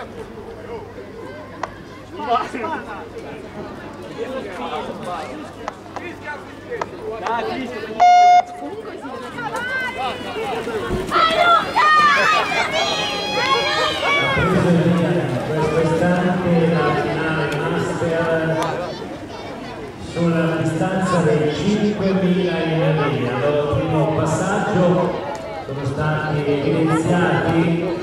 Questo istante la finale master sulla distanza dei 5.000 in linea. Dopo il primo passaggio sono stati evidenziati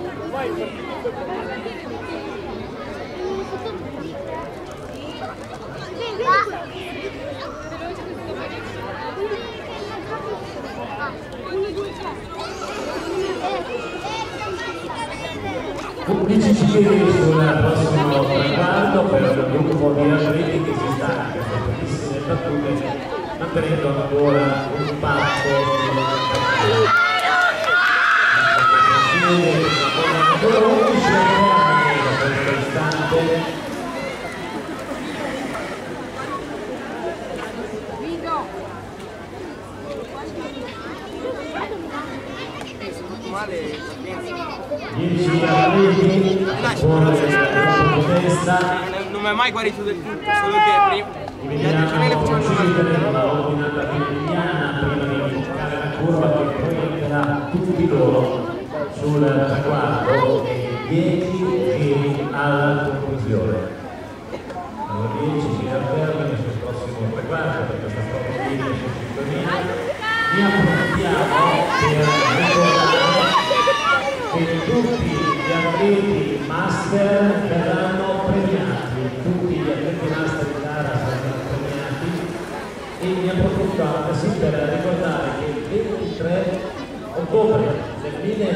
ufficiali sul prossimo traguardo per il gruppo di atleti che si stanca per pochissime battute, mantenendo ancora un passo ancora 11 da questo istante. Non mi è mai guarito del tutto, solo che prima la ordinata filipiana prima di toccare la curva che proietterà tutti loro sul traguardo e 10 giri alla conclusione. Allora 10 giri al termine sul prossimo traguardo per questa prova di 5.000. Ne approfittiamo per ricordare che tutti gli atleti master verranno premiati, tutti gli atleti master di gara saranno premiati, e ne approfitto altresì per ricordare che il 23 ottobre del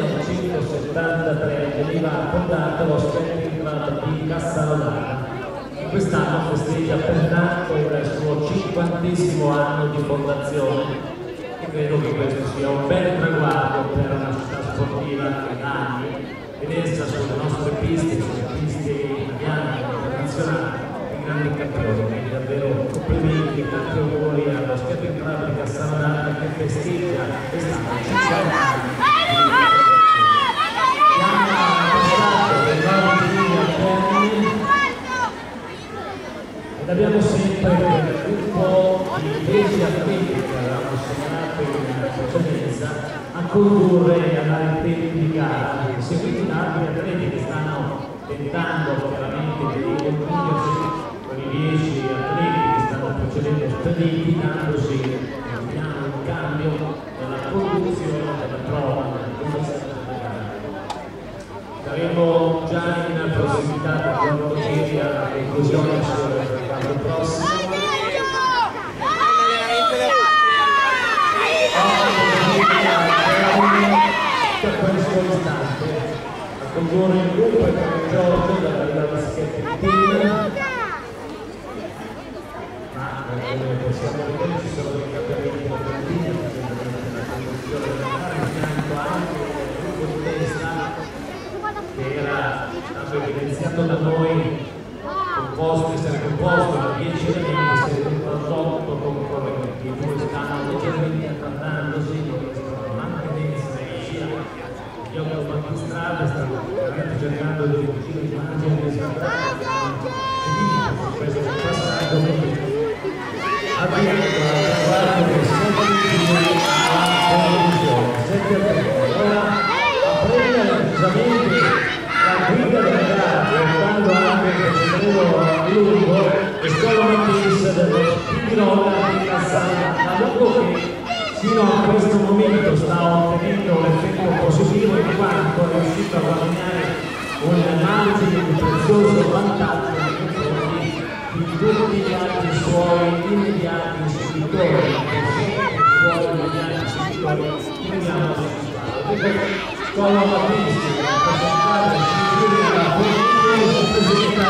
1973 veniva fondato lo Skating Club di Castellana e quest'anno festeggia pertanto il suo 50° anno di fondazione. E credo che questo sia un bel traguardo per una città sportiva che da anni vedersi sulle nostre piste, sulle piste italiane e internazionali, i grandi campioni. Quindi davvero complimenti e tanti auguri allo Skating Club di Castellana che festeggia quest'anno 50 anni. Ed abbiamo sempre quel gruppo di 10 atleti che avevamo segnalato in precedenza a condurre e andare in tempi di gara, seguiti da altri atleti che stanno tentando chiaramente di concludersi con i 10 atleti che stanno procedendo spediti, dandosi un cambio nella conduzione della prova, nella conduzione della gara. Saremo già in prossimità di 8 giri alla conclusione sul prossimo. Per questo istante a condurre il gruppo è come Giorgio dalla Villa Baschetti Team, ma come possiamo vedere ci sono dei cambiamenti operativi la conduzione della gara, in fianco anche il gruppo di testa che era stato evidenziato da noi essere composto da 10 elementi, si è ridotto concorrenti, i due stanno leggermente attardandosi in questa mancanza di energia. Gli autostrade stanno veramente cercando di riuscire il margine di svantaggio su questo passaggio, avviando a guardia del 7 alla conclusione. 7 a 3. Ora a prendere precisamente la guida della gara, portando anche il lungo e solo Mattis dello Spirone di Castellana, che fino a questo momento sta ottenendo un effetto positivo in quanto è riuscito a guadagnare un margine di prezioso vantaggio nei confronti di tutti gli altri suoi immediati inseguitori, vediamo solo Mattis a presentare si presenta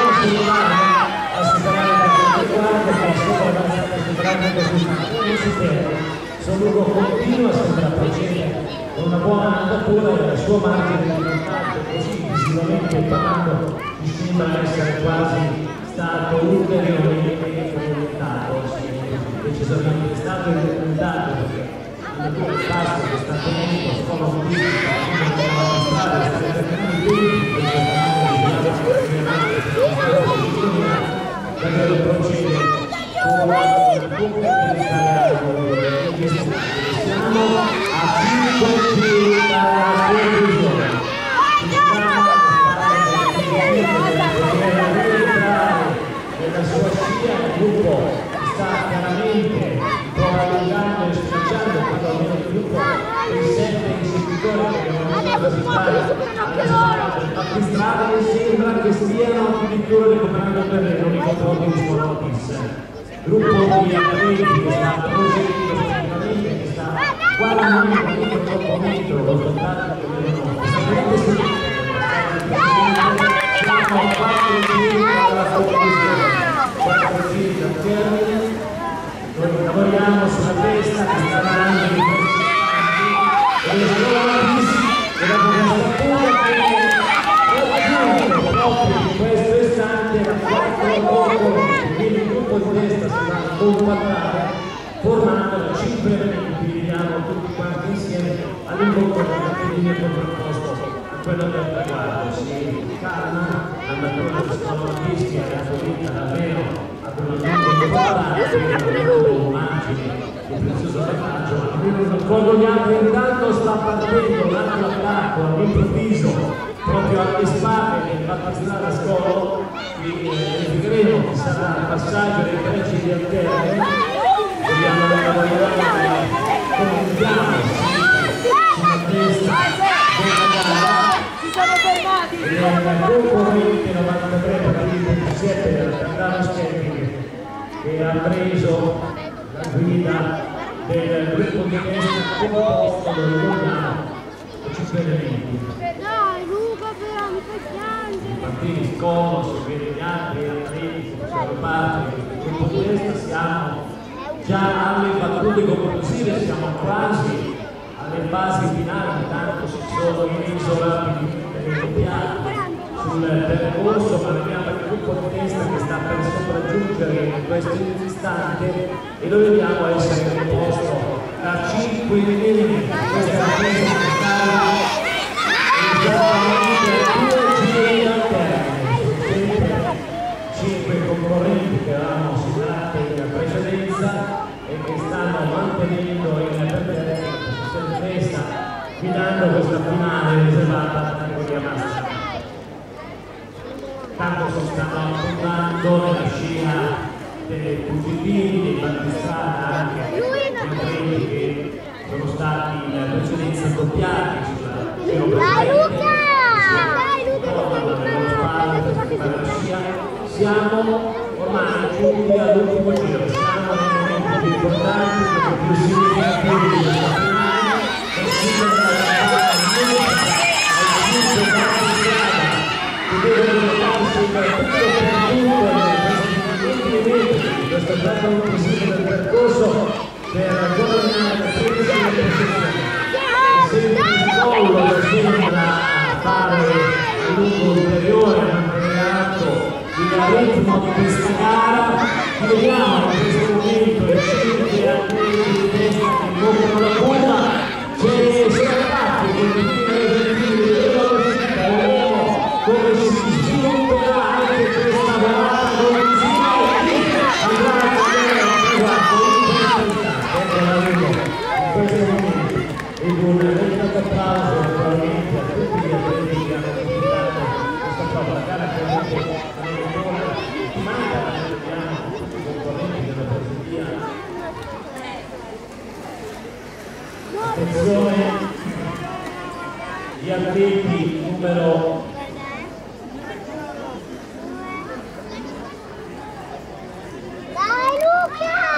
a superare il 44 per sopra avanzare a superare il sistema. Solugo continua sempre a procedere con una buona andatura e il suo margine di vantaggio così visivamente parlando mi sembra essere quasi stato ulteriormente aumentato, decisamente è stato incrementato perché il passo che sta tenendo solo strade sembra che stiano addirittura recuperando terreno nei confronti di Smonotis, gruppo di atleti che sta proseguendo effettivamente, che sta guardando troppo dentro lo spettacolo che vedono esattamente siamo a 4 giri dalla conclusione, 4 giri dal termine, noi lavoriamo sulla testa che sta andando in questi istanti e le Smonotis e dopo questa pura proprio in questo istante la quarta dopo il gruppo di destra si va a compattare formando da 5 elementi, vediamo tutti quanti insieme all'incontro della linea contrapposto a quello del traguardo. Si calma, la natura del Smonotis che è vinta davvero ad un ambiente importante, immagini di prezioso vantaggio. Ricordo gli altri, intanto sta partendo un altro attacco all'improvviso proprio alle spalle del battistrada Scolo, verificheremo che sarà il passaggio dei pregi di alterne, vediamo la lavorare come vediamo sulla testa della gara, il concorrente 93 per il 27 del Cardano Schepping che ha preso la guida del gruppo di destra composto, lo ricordiamo, da 5 elementi. Martini, Scolo, si vede gli altri atleti che sono parte del gruppo di destra, siamo già alle battute conclusive, siamo quasi alle fasi finali, intanto si sono inesorabili delle doppiate sul percorso, ma vediamo il gruppo di destra che sta per sopraggiungere in questo istante e lo vediamo essere composto da 5 elementi. Questa è la presa che sta esattamente 2 giri al termine, 5 concorrenti che avevamo segnalato in precedenza e che stanno mantenendo in posizione di testa, guidando questa finale riservata alla categoria maschile. Tanto si stanno affrontando nella scia dei fuggitivi, dei battistrada, anche dei atleti che sono stati in precedenza doppiati sulla siamo ormai giunti all'ultimo giro, siamo nei momenti più importanti, più significativi di questa finale, e si tratta che devono portarsi in questo tratto conclusivo del percorso per guadagnare la presa delle posizioni. Sembra fare a lungo ulteriore a mantenere alto il ritmo di questa gara. Vediamo in questo momento le 5 atleti di destra che invocano la curva, c'è Serafatti che continua a eseguire la velocità, vedremo come si svilupperà anche questa volata conclusiva e andrà a vedere in questo momento ed un vero applauso naturalmente a tutti gli atleti che hanno completato questa prova. La gara chiaramente ti manca, vediamo tutti i concorrenti della proseguia. Attenzione, gli atleti numero